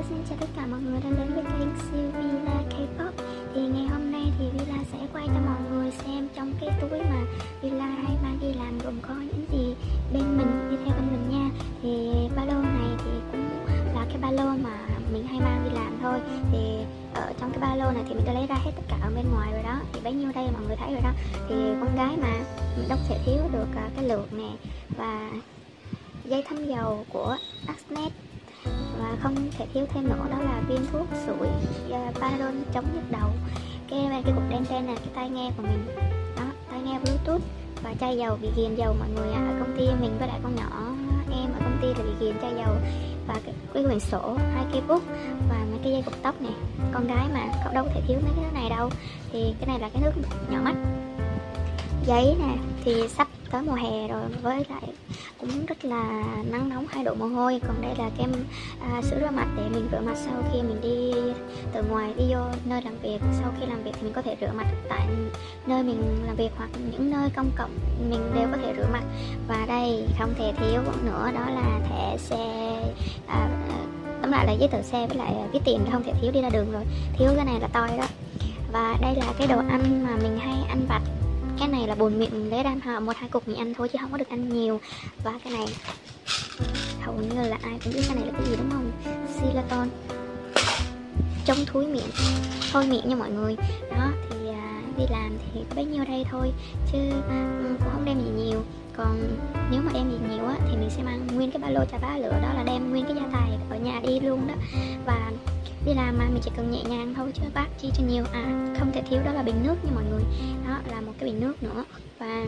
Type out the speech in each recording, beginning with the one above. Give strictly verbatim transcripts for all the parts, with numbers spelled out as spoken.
xin chào tất cả mọi người đang đến với kênh siêu Villa K-pop. Thì ngày hôm nay thì Villa sẽ quay cho mọi người xem trong cái túi mà Villa hay mang đi làm gồm có những gì bên mình, đi theo bên mình nha. Thì ba lô này thì cũng là cái ba lô mà mình hay mang đi làm thôi. Thì ở trong cái ba lô này thì mình đã lấy ra hết tất cả ở bên ngoài rồi đó. Thì bấy nhiêu đây mọi người thấy rồi đó. Thì con gái mà mình đâu thể thiếu được cái lược nè và dây thấm dầu của Axnet, và không thể thiếu thêm nữa đó là viên thuốc sủi uh, Paradol chống nhức đầu. Cái cái cục đen đen này cái tai nghe của mình đó, tai nghe Bluetooth và chai dầu bị ghiền dầu mọi người ạ. À, ở công ty mình với lại con nhỏ em ở công ty là bị ghiền chai dầu, và cái, cái quyển sổ, hai cây bút và mấy cái dây cột tóc này. Con gái mà cậu đâu có thể thiếu mấy cái này đâu. Thì cái này là cái nước nhỏ mắt. Giấy nè, thì sắp tới mùa hè rồi, với lại cũng rất là nắng nóng, hai độ mồ hôi. Còn đây là kem à, sữa rửa mặt để mình rửa mặt sau khi mình đi từ ngoài đi vô nơi làm việc. Sau khi làm việc thì mình có thể rửa mặt tại nơi mình làm việc hoặc những nơi công cộng mình đều có thể rửa mặt. Và đây không thể thiếu nữa đó là thẻ xe, à, tóm lại là giấy tờ xe với lại cái tiền không thể thiếu đi ra đường rồi. Thiếu cái này là toi đó. Và đây là cái đồ ăn mà mình hay ăn vặt. Cái này là bồn miệng, mình lấy ra một hai cục mình ăn thôi chứ không có được ăn nhiều. Và cái này hầu như là ai cũng biết cái này là cái gì đúng không? Xylaton chống thúi miệng, thôi miệng nha mọi người. Đó thì à, đi làm thì có bấy nhiêu đây thôi chứ um, cũng không đem gì nhiều. Còn nếu mà đem gì nhiều á thì mình sẽ mang nguyên cái ba lô chà bá lửa, đó là đem nguyên cái gia tài ở nhà đi luôn đó. Và đi làm mà mình chỉ cần nhẹ nhàng thôi chứ bác chi cho nhiều. À không thể thiếu đó là bình nước nha mọi người. Đó là một cái bình nước nữa. Và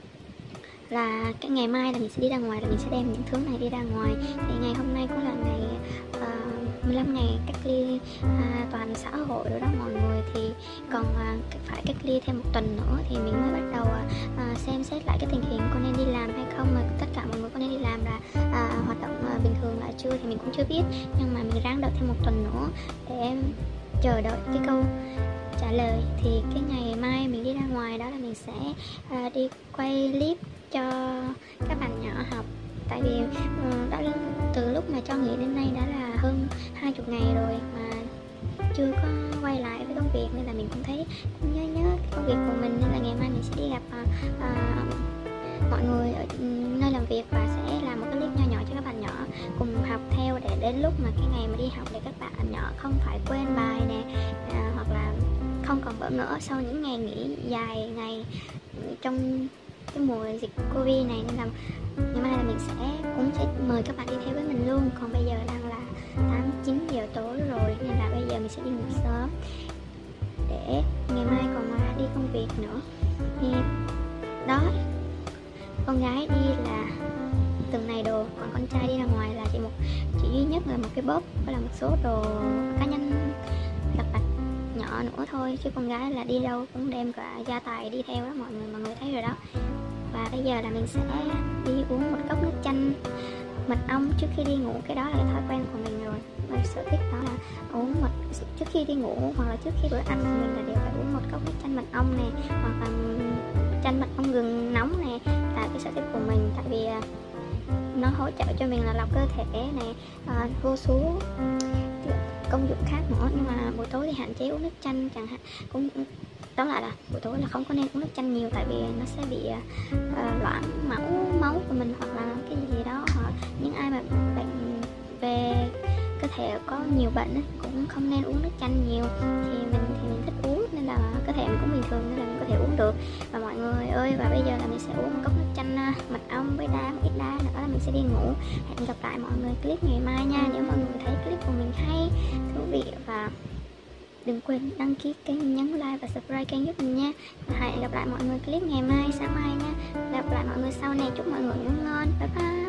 là cái ngày mai là mình sẽ đi ra ngoài, là mình sẽ đem những thứ này đi ra ngoài. Thì ngày hôm nay cũng là ngày uh, mười lăm ngày cách ly uh, toàn xã hội rồi đó mọi người. Thì còn uh, phải cách ly thêm một tuần nữa thì mình mới bắt đầu uh, xem xét lại cái tình hình có nên đi làm hay không. Mà tất cả mọi người có nên đi làm là uh, hoạt động uh, bình thường là chưa thì mình cũng chưa biết. Nhưng mà mình ráng đợi thêm một tuần nữa để em chờ đợi cái câu trả lời. Thì cái ngày mai mình đi ra ngoài đó là mình sẽ uh, đi quay clip cho các bạn nhỏ học. Tại vì uh, đã từ lúc mà cho nghỉ đến nay đã là hơn hai chục ngày rồi mà chưa có quay lại với công việc, nên là mình cũng thấy cũng nhớ nhớ cái công việc của mình. Nên là ngày mai mình sẽ đi gặp uh, uh, mọi người ở nơi làm việc và sẽ làm một cái clip nho nhỏ cho các bạn nhỏ cùng học theo, để đến lúc mà cái ngày mà đi học để các bạn nhỏ không phải quên bài nè, uh, hoặc là không còn bỡ ngỡ sau những ngày nghỉ dài ngày trong cái mùa dịch Covid này. Nên là ngày mai là mình sẽ cũng sẽ mời các bạn đi theo với mình luôn. Còn bây giờ đang là tám chín giờ tối rồi, nên là bây giờ mình sẽ đi ngủ sớm để ngày mai còn mà đi công việc nữa. Thì đó, con gái đi là từng này đồ, còn con trai đi ra ngoài là chỉ một chỉ duy nhất là một cái bóp và là một số đồ cá nhân lặt vặt nhỏ nữa thôi. Chứ con gái là đi đâu cũng đem cả gia tài đi theo đó mọi người, mọi người thấy rồi đó. Và bây giờ là mình sẽ đi uống một cốc nước chanh mật ong trước khi đi ngủ. Cái đó là cái thói quen của mình rồi, mình sở thích đó là uống mật trước khi đi ngủ, hoặc là trước khi bữa ăn của mình là đều phải uống một cốc nước chanh mật ong này, hoặc là chanh mật ong gừng nóng này, là cái sở thích của mình. Tại vì nó hỗ trợ cho mình là lọc cơ thể này, à, vô số công dụng khác nữa. Nhưng mà buổi tối thì hạn chế uống nước chanh chẳng hạn. Cũng tóm lại là buổi tối là không có nên uống nước chanh nhiều, tại vì nó sẽ bị uh, loãng máu máu của mình, hoặc là cái gì đó. Hoặc những ai mà bệnh về cơ thể có nhiều bệnh ấy, cũng không nên uống nước chanh nhiều. Thì mình thì mình thích uống, nên là cơ thể mình cũng bình thường, nên là mình có thể uống được. Và mọi người ơi, và bây giờ là mình sẽ uống một cốc nước chanh mật ong với đá, một ít đá nữa là mình sẽ đi ngủ. Hẹn gặp lại mọi người clip ngày mai nha. Nếu mọi người thấy clip của mình hay, thú vị, và đừng quên đăng ký kênh, nhấn like và subscribe kênh giúp mình nha. Và hẹn gặp lại mọi người clip ngày mai, sáng mai nha. Gặp lại mọi người sau này, chúc mọi người ngủ ngon. Bye bye.